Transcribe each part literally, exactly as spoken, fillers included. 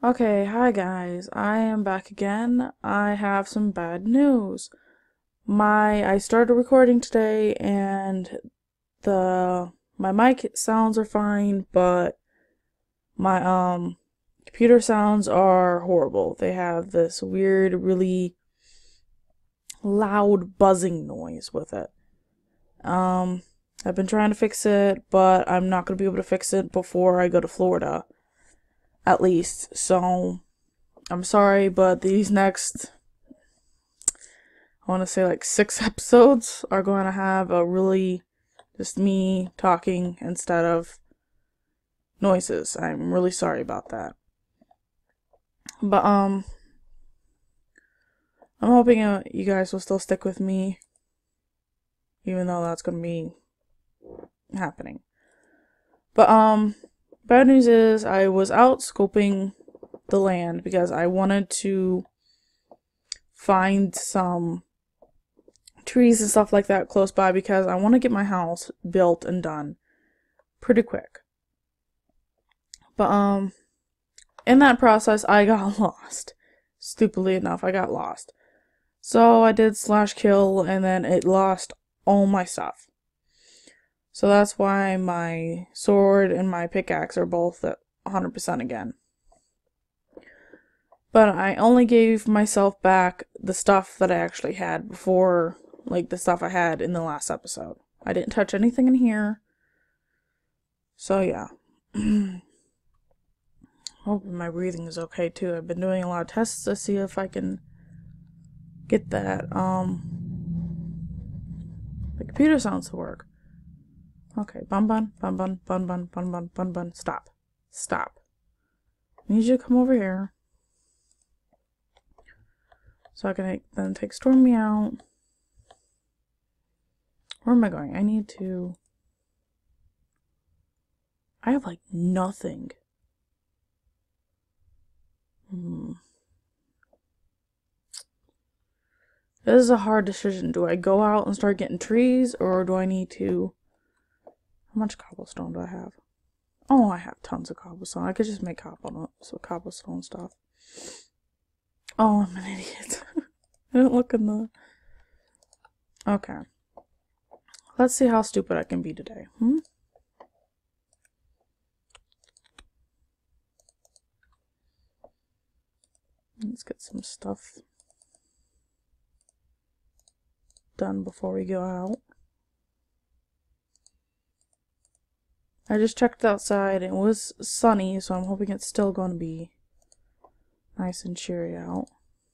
Okay, hi guys. I am back again. I have some bad news. My I started recording today and the my mic sounds are fine, but my um computer sounds are horrible. They have this weird, really loud buzzing noise with it. Um I've been trying to fix it, but I'm not going to be able to fix it before I go to Florida. At least. So I'm sorry, but these next, I want to say like six episodes are going to have a really just me talking instead of noises. I'm really sorry about that. But, um, I'm hoping uh, you guys will still stick with me, even though that's going to be happening. But, um, bad news is I was out scoping the land because I wanted to find some trees and stuff like that close by because I want to get my house built and done pretty quick. But um in that process I got lost. Stupidly enough, I got lost. So I did slash kill and then it lost all my stuff. So that's why my sword and my pickaxe are both at one hundred percent again. But I only gave myself back the stuff that I actually had before, like the stuff I had in the last episode. I didn't touch anything in here. So yeah. Hoping my breathing is okay too. I've been doing a lot of tests to see if I can get that, um, the computer sounds to work. Okay, bun bun, bun bun, bun bun, bun bun, bun bun, stop. Stop. I need you to come over here. So I can then take Stormy out. Where am I going? I need to... I have like nothing. Hmm. This is a hard decision. Do I go out and start getting trees, or do I need to... How much cobblestone do I have? Oh, I have tons of cobblestone. I could just make cobblestone, so cobblestone stuff. Oh, I'm an idiot. I didn't look in the... Okay. Let's see how stupid I can be today. Hmm? Let's get some stuff done before we go out. I just checked outside and it was sunny, so I'm hoping it's still going to be nice and cheery out.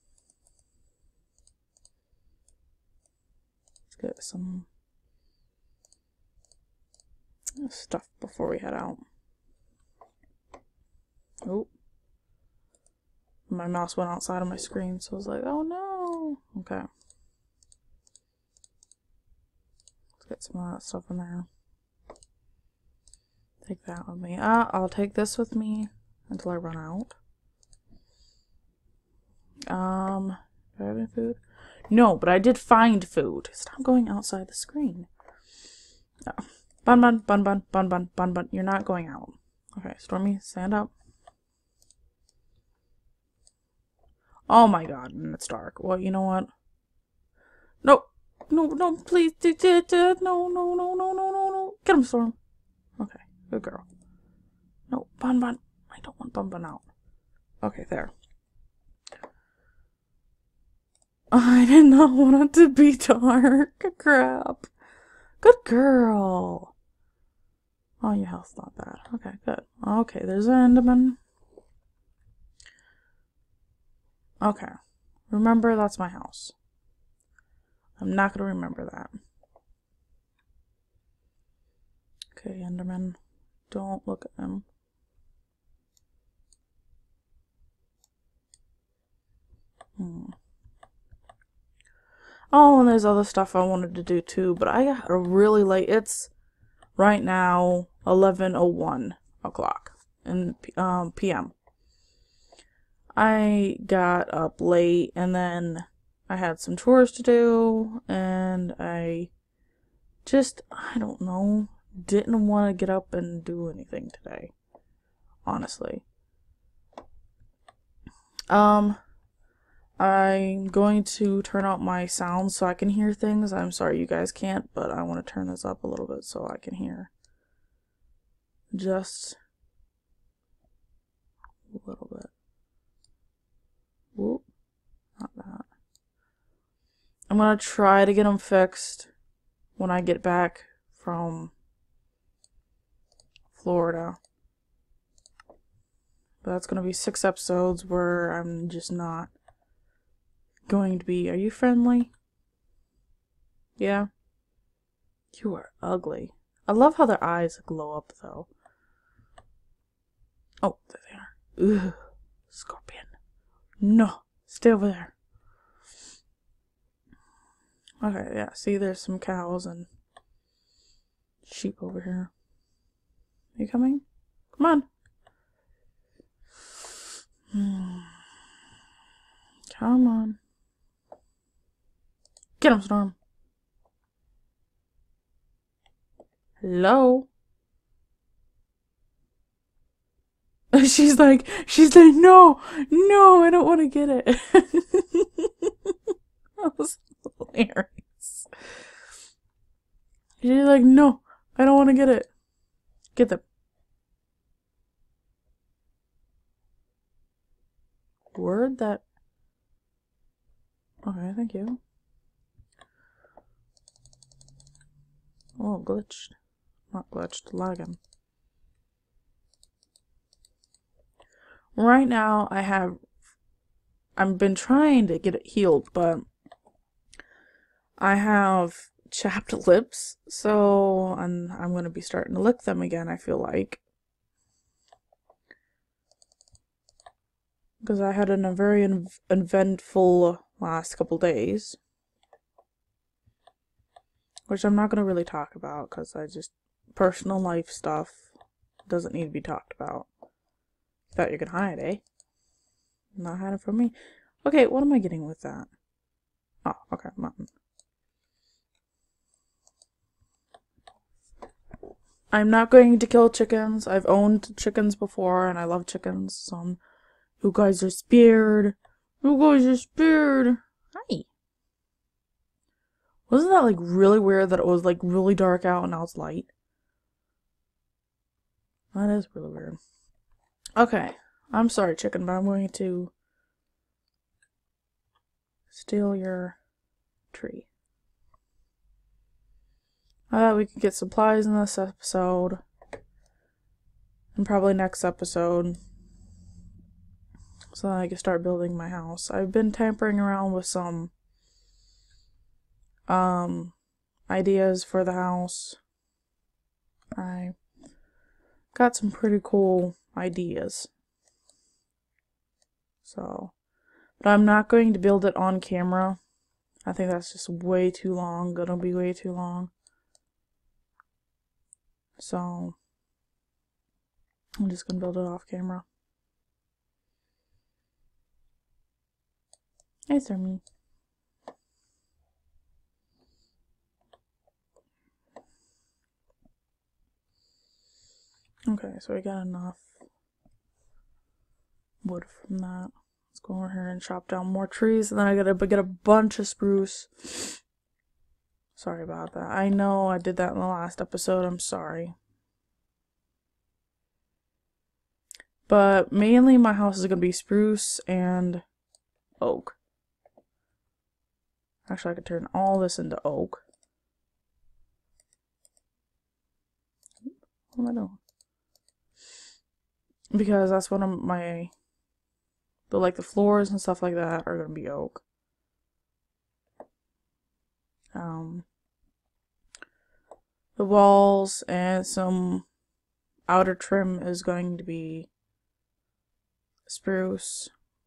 Let's get some stuff before we head out. Oh. My mouse went outside of my screen, so I was like, oh no! Okay. Let's get some of that stuff in there. Take that with me. Ah, I'll take this with me until I run out. Um, do I have any food? No, but I did find food. Stop going outside the screen. Oh. Bun bun, bun bun, bun bun, bun bun. You're not going out. Okay, Stormy, stand up. Oh my god, and it's dark. Well, you know what? No, no, no, please. No, no, no, no, no, no, no. Get him, Storm. Okay, good girl. No, Bun Bun. I don't want Bun Bun out. Okay, there. I did not want it to be dark. Crap. Good girl. Oh, your health's not bad. Okay, good. Okay, there's an Enderman. Okay. Remember, that's my house. I'm not gonna remember that. Okay, Enderman. Don't look at them. Hmm. Oh, and there's other stuff I wanted to do too, but I got a really late. It's right now eleven oh one o'clock in um, P M I got up late and then I had some chores to do and I just, I don't know, didn't want to get up and do anything today. Honestly. Um, I'm going to turn out my sounds so I can hear things. I'm sorry you guys can't, but I want to turn this up a little bit so I can hear. Just a little bit. Whoop. Not that. I'm gonna try to get them fixed when I get back from Florida. But that's gonna be six episodes where I'm just not going to be. Are you friendly? Yeah? You are ugly. I love how their eyes glow up though. Oh, there they are. Ugh. Scorpion. No. Stay over there. Okay, yeah, see there's some cows and sheep over here. Are you coming? Come on. Hmm. Come on. Get him, Storm. Hello? She's like, she's like, no, no, I don't want to get it. That was hilarious. She's like, no, I don't want to get it. Get them. Word that. Okay, thank you. Oh, glitched. Not glitched, lagging. Right now, I have. I've been trying to get it healed, but I have chapped lips, so I'm, I'm going to be starting to lick them again, I feel like. Because I had an, a very eventful last couple days. Which I'm not going to really talk about, because I just... Personal life stuff doesn't need to be talked about. Thought you could hide, eh? Not hiding from me. Okay, what am I getting with that? Oh, okay, mutton. I'm not going to kill chickens. I've owned chickens before, and I love chickens. So I'm, you guys are spared. You guys are spared. Hi. Wasn't that like really weird that it was like really dark out and now it's light? That is really weird. Okay, I'm sorry, chicken, but I'm going to steal your tree. I thought we could get supplies in this episode. And probably next episode. So that I can start building my house. I've been tampering around with some um ideas for the house. I got some pretty cool ideas. So, but I'm not going to build it on camera. I think that's just way too long. Gonna be way too long. So, I'm just gonna build it off camera. Answer me. Okay, so we got enough wood from that. Let's go over here and chop down more trees, and then I gotta get a bunch of spruce. Sorry about that. I know I did that in the last episode. I'm sorry. But mainly my house is gonna be spruce and oak. Actually, I could turn all this into oak. What am I doing? Because that's one of my, but like the floors and stuff like that are gonna be oak. Um, the walls and some outer trim is going to be spruce.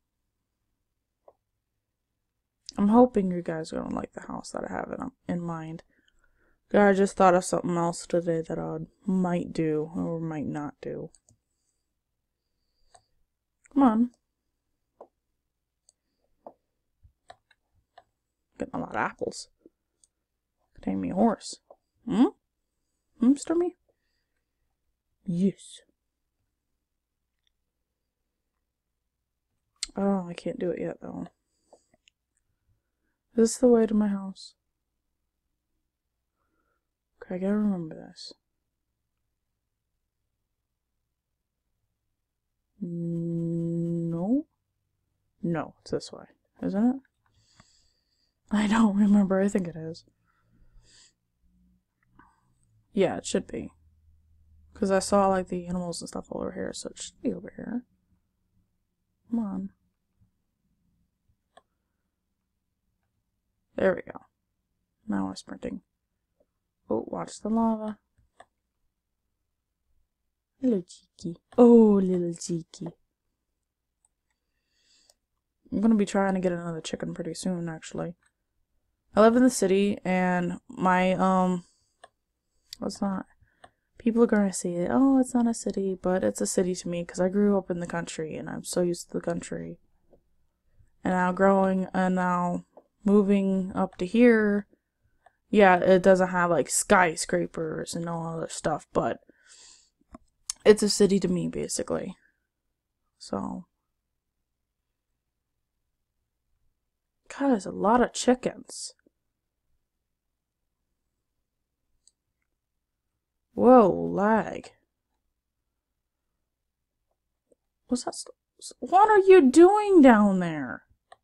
I'm hoping you guys are gonna like the house that I have in, in mind. I just thought of something else today that I might do or might not do. Come on. Getting a lot of apples. Tame me a horse. Hmm? Hmm, Stormy? Yes. Oh, I can't do it yet, though. Is this the way to my house? Okay, I gotta remember this. No? No, it's this way, isn't it? I don't remember. I think it is. Yeah, it should be. Because I saw, like, the animals and stuff over here, so it should be over here. Come on. There we go. Now we're sprinting. Oh, watch the lava. Little cheeky. Oh, little cheeky. I'm gonna be trying to get another chicken pretty soon, actually. I live in the city, and my, um... What's not... People are gonna say, oh, it's not a city, but it's a city to me, because I grew up in the country, and I'm so used to the country. And now growing, and now moving up to here... Yeah, it doesn't have, like, skyscrapers and all other stuff, but... It's a city to me, basically. So... God, there's a lot of chickens. Whoa, lag. What's that? What are you doing down there?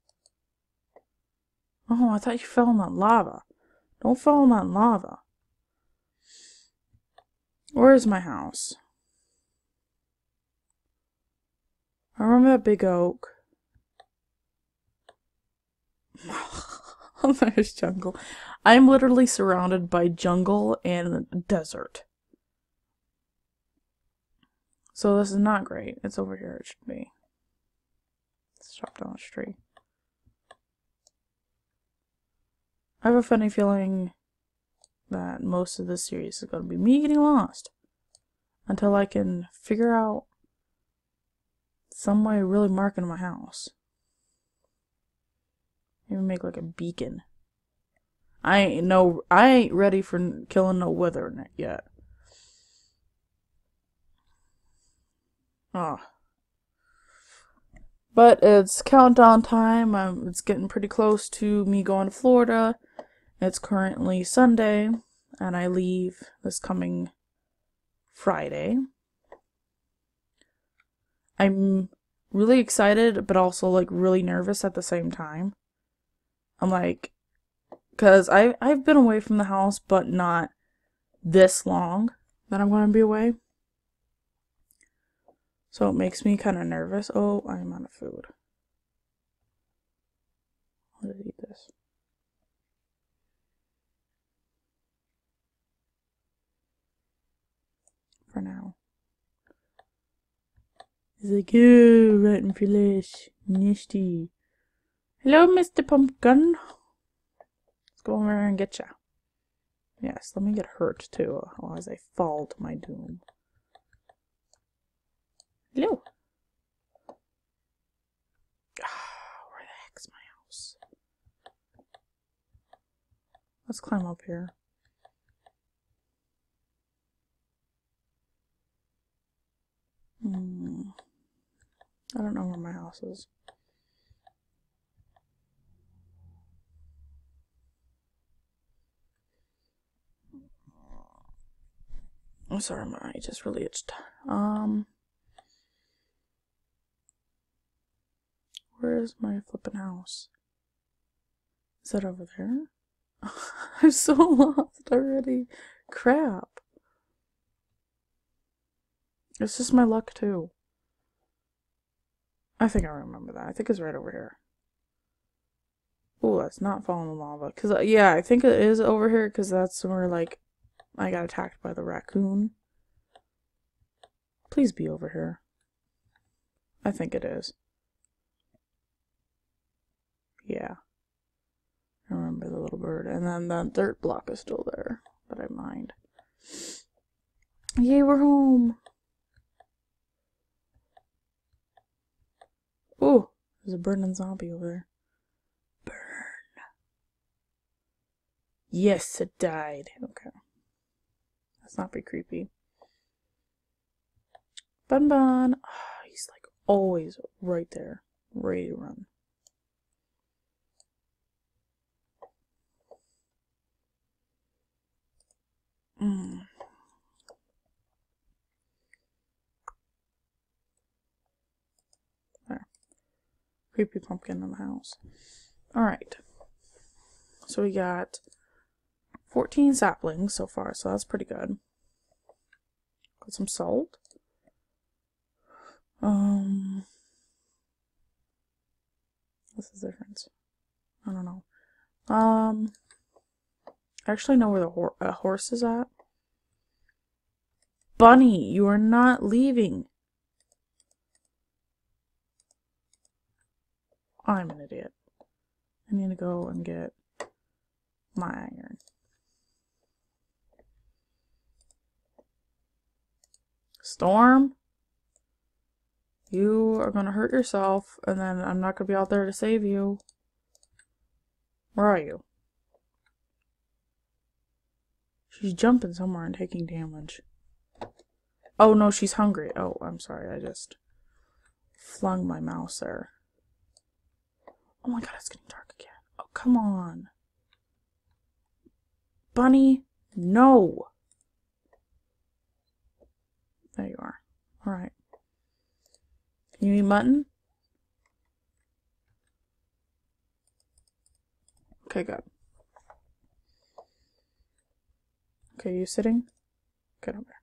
Oh, I thought you fell in that lava. Don't fall in that lava. Where is my house? I remember that big oak. There's jungle. I'm literally surrounded by jungle and desert. So this is not great. It's over here, it should be. Let's chop down this tree. I have a funny feeling that most of this series is going to be me getting lost. Until I can figure out some way of really marking my house. Even make like a beacon. I ain't no, I ain't ready for killing no wither yet. Oh. But it's countdown time. Um, it's getting pretty close to me going to Florida. It's currently Sunday, and I leave this coming Friday. I'm really excited, but also like really nervous at the same time. I'm like, because I I've been away from the house, but not this long that I'm going to be away. So it makes me kind of nervous. Oh, I'm out of food. Let's eat this. For now. He's like, oh, rotten flesh. Nasty. Hello, Mister Pumpkin. Let's go over there and get ya. Yes, let me get hurt too, as I fall to my doom. Hello. Ah, where the heck's my house? Let's climb up here. Hmm. I don't know where my house is. I'm sorry, my eye just really itched. Um, where is my flippin' house? Is that over there? I'm so lost already. Crap. It's just my luck too. I think I remember that. I think it's right over here. Oh, that's not falling in lava. Cause uh, yeah, I think it is over here. Cause that's where like I got attacked by the raccoon. Please be over here. I think it is. Yeah. I remember the little bird. And then that dirt block is still there. But I mind. Yay, we're home. Oh, there's a burning zombie over there. Burn. Yes, it died. Okay. Let's not be creepy. Bun Bun. Oh, he's like always right there. ready to run. Mm. There. Creepy pumpkin in the house. Alright. So we got fourteen saplings so far, so that's pretty good. Got some salt. Um, what's the difference? I don't know. Um, I actually know where the hor uh, horse is at. Bunny, you are not leaving. I'm an idiot. I need to go and get my iron. Storm, you are gonna hurt yourself, and then I'm not gonna be out there to save you. Where are you? She's jumping somewhere and taking damage. Oh no, she's hungry. Oh, I'm sorry, I just flung my mouse there. Oh my god, it's getting dark again. Oh, come on. Bunny, no. There you are. Alright. You eat mutton? Okay, good. Okay, you sitting? Get over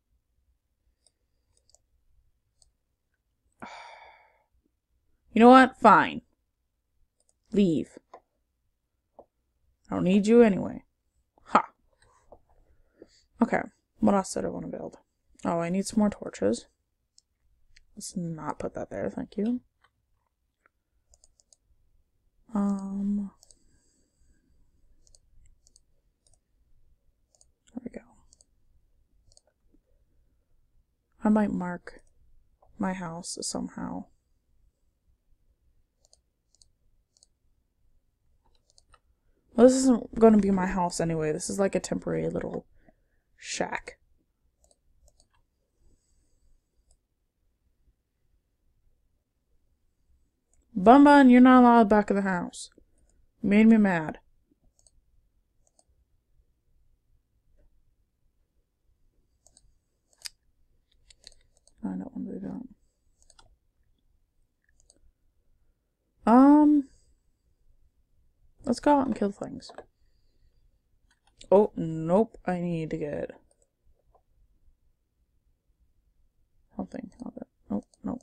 there. You know what? Fine. Leave. I don't need you anyway. Ha. Okay. What else did I want to build? Oh, I need some more torches. Let's not put that there, thank you. Um, there we go. I might mark my house somehow. Well, this isn't going to be my house anyway. This is like a temporary little shack. Bun Bun, you're not allowed back in the house. You made me mad. I don't want to do that. Um, let's go out and kill things. Oh, nope. I need to get something. Nope, nope.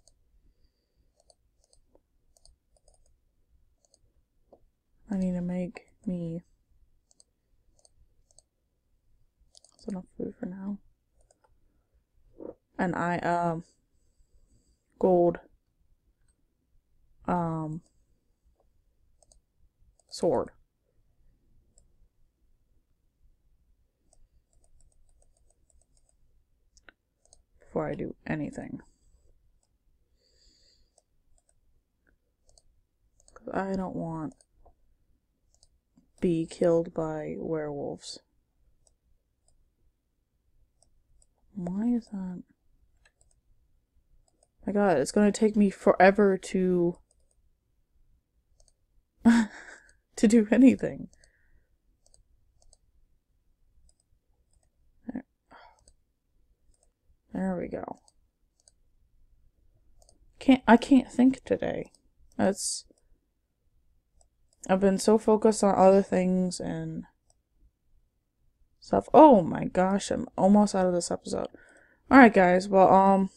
I need to make me. That's enough food for now. And I, um, gold, um, sword. Before I do anything. Because I don't want be killed by werewolves. Why is that? My god, it's gonna take me forever to to do anything. There. There we go. Can't I can't think today. That's I've been so focused on other things and stuff. Oh my gosh, I'm almost out of this episode. Alright guys, well, um,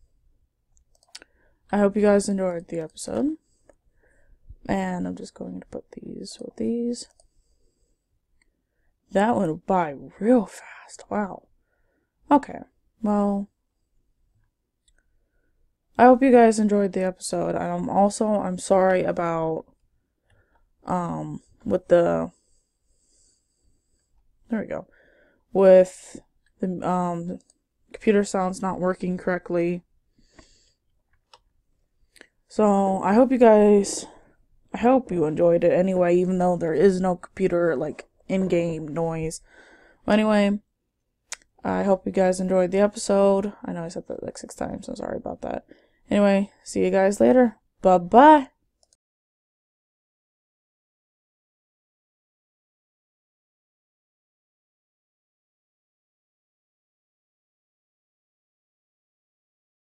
I hope you guys enjoyed the episode. And I'm just going to put these with these. That went by real fast. Wow. Okay, well, I hope you guys enjoyed the episode. I'm also, I'm sorry about Um, with the, there we go, with the, um, computer sounds not working correctly. So, I hope you guys, I hope you enjoyed it anyway, even though there is no computer, like, in-game noise. But anyway, I hope you guys enjoyed the episode. I know I said that like six times, so sorry about that. Anyway, see you guys later. Bye bye.